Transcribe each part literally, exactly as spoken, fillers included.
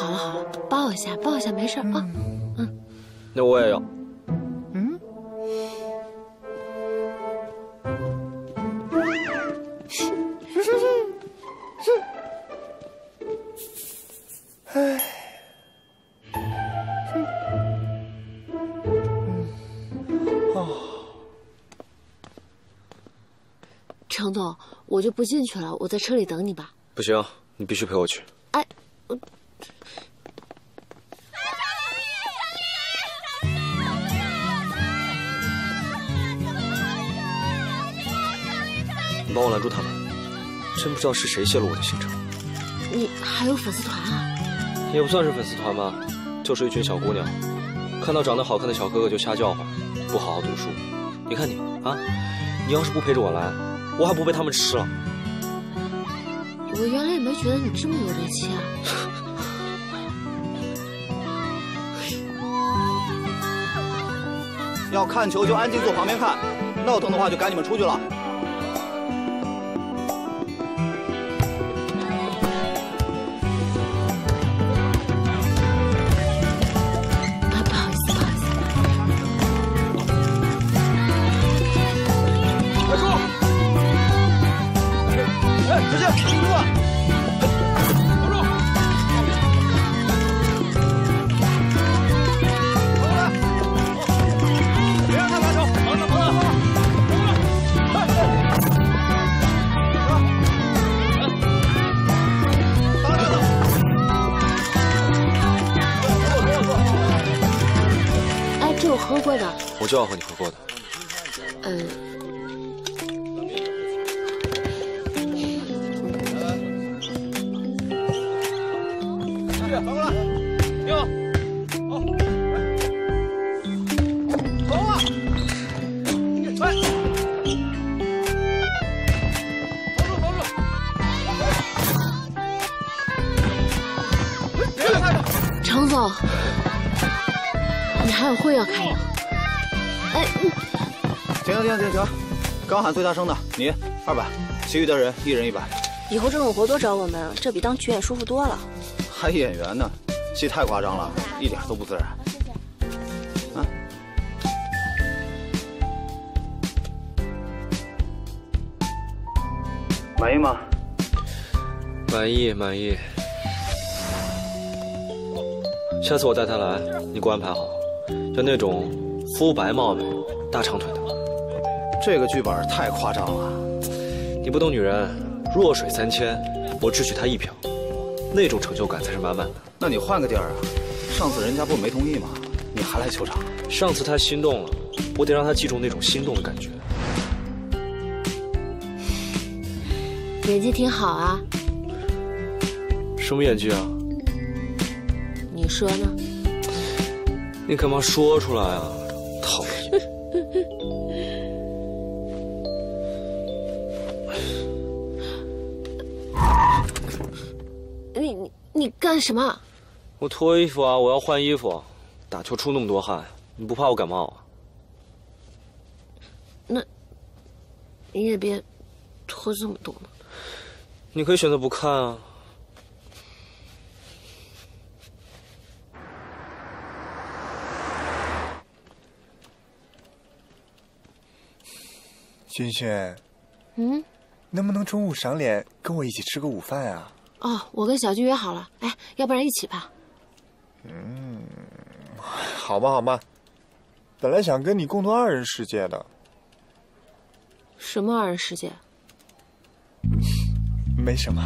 好了好了，抱一下抱一下，没事啊。嗯， 那我也要。 嗯。唉。哦。 程总，我就不进去了，我在车里等你吧。 不行，你必须陪我去。 哎，我。 你帮我拦住他们，真不知道是谁泄露我的行程。 你还有粉丝团啊？ 也不算是粉丝团吧，就是一群小姑娘，看到长得好看的小哥哥就瞎叫唤，不好好读书。你看你啊，你要是不陪着我来，我还不被他们吃了。 我原来也没觉得你这么有人气啊。 要看球就安静坐旁边看，闹腾的话就赶你们出去了。 啊，不好意思，不好意思。 快住！哎，直接停住！停住！别让他拿球！跑了跑了跑了！打他！坐坐坐！ 哎，这我喝过的。 我就要和你喝过的。 呃。 反过来，停！好，走啊！来，守住，守住！别让他着。 程总，你还有会要开呀？哎， 停停停停！刚喊最大声的你二百，其余的人一人一百。 以后这种活多找我们，这比当群演舒服多了。 还演员呢，戏太夸张了，一点都不自然。啊！满意吗？ 满意满意。下次我带他来，你给我安排好，就那种肤白貌美、大长腿的。 这个剧本太夸张了。 你不懂女人，弱水三千，我只许她一瓢。那种成就感才是满满的。 那你换个地儿啊！上次人家不没同意吗？你还来球场？ 上次他心动了，我得让他记住那种心动的感觉。 演技挺好啊。 什么演技啊？ 你说呢？ 你干嘛说出来啊？讨厌！ 你你你干什么？ 我脱衣服啊！我要换衣服。打球出那么多汗，你不怕我感冒啊？ 那你也别脱这么多嘛。 你可以选择不看啊。 萱萱， 嗯， 能不能中午赏脸跟我一起吃个午饭啊？ 哦，我跟小军约好了，哎，要不然一起吧。 嗯，好吧，好吧。本来想跟你共度二人世界的。 什么二人世界？ 没什么。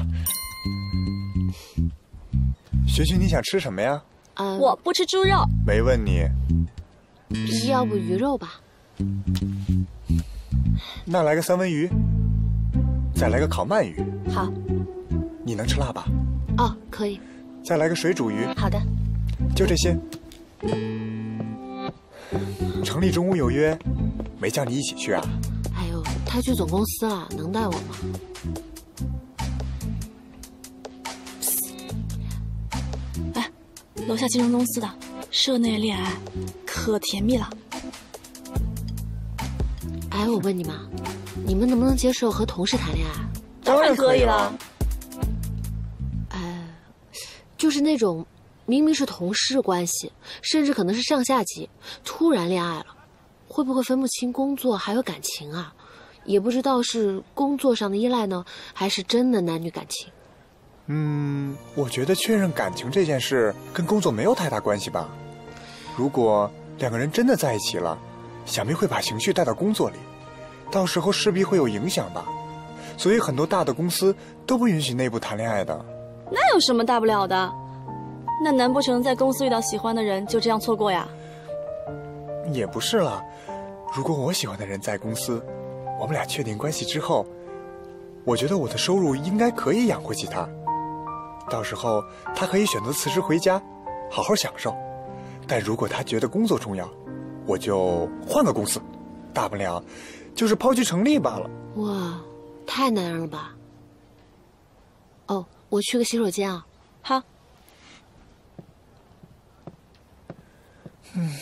萱萱，你想吃什么呀？ 嗯， 我不吃猪肉。 没问你。 要不鱼肉吧？ 那来个三文鱼，再来个烤鳗鱼。 好。 你能吃辣吧？ 哦，可以。 再来个水煮鱼。 好的。 就这些。程立中午有约，没叫你一起去啊？ 哎呦，他去总公司了，能带我吗？ 哎，楼下金融公司的社内恋爱，可甜蜜了。 哎，我问你们，你们能不能接受和同事谈恋爱？ 当然可以了。 呃，就是那种明明是同事关系，甚至可能是上下级，突然恋爱了，会不会分不清工作还有感情啊？也不知道是工作上的依赖呢，还是真的男女感情。 嗯，我觉得确认感情这件事跟工作没有太大关系吧。如果两个人真的在一起了，想必会把情绪带到工作里，到时候势必会有影响吧。所以很多大的公司都不允许内部谈恋爱的。 那有什么大不了的？那难不成在公司遇到喜欢的人就这样错过呀？ 也不是了，如果我喜欢的人在公司，我们俩确定关系之后，我觉得我的收入应该可以养活起他。到时候他可以选择辞职回家，好好享受。但如果他觉得工作重要，我就换个公司，大不了就是抛弃成立罢了。 哇，太男人了吧！哦，我去个洗手间啊。 好。 嗯，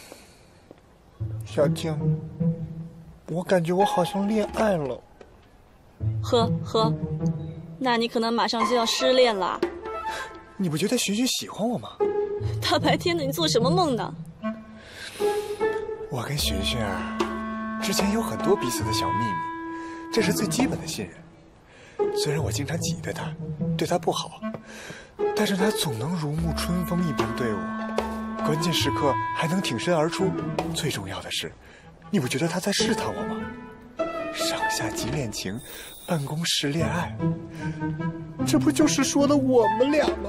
小静，我感觉我好像恋爱了。 呵呵，那你可能马上就要失恋了。 你不觉得寻寻喜欢我吗？ 大白天的，你做什么梦呢？ 我跟寻寻啊，之前有很多彼此的小秘密，这是最基本的信任。虽然我经常挤兑他，对他不好，但是他总能如沐春风一般对我，关键时刻还能挺身而出。最重要的是，你不觉得他在试探我吗？上下级恋情，办公室恋爱，这不就是说的我们俩吗？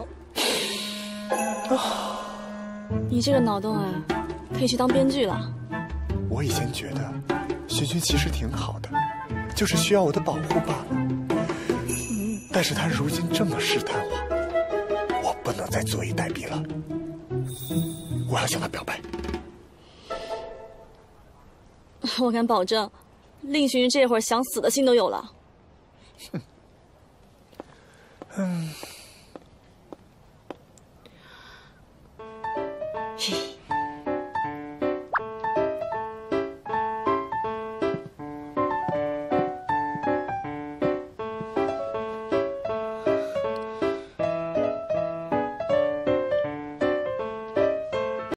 啊， 你这个脑洞啊，可以去当编剧了。 我以前觉得寻寻其实挺好的，就是需要我的保护罢了。但是他如今这么试探我，我不能再坐以待毙了。我要向他表白。 我敢保证，令寻寻这会儿想死的心都有了。 嗯。